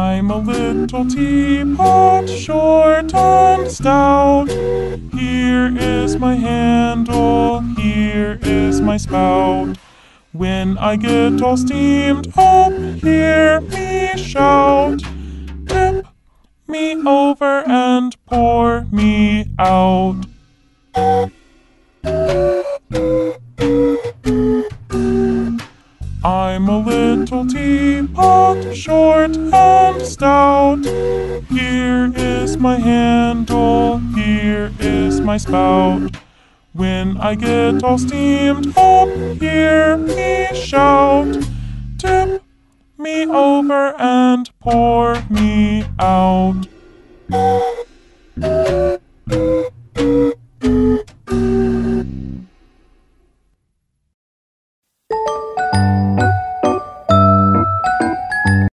I'm a little teapot, short and stout. Here is my handle, here is my spout. When I get all steamed up, hear me shout. Tip me over and pour me out. I'm a little teapot, short and stout. Here is my handle, here is my spout. When I get all steamed up, hear me shout. Tip me over and pour me out.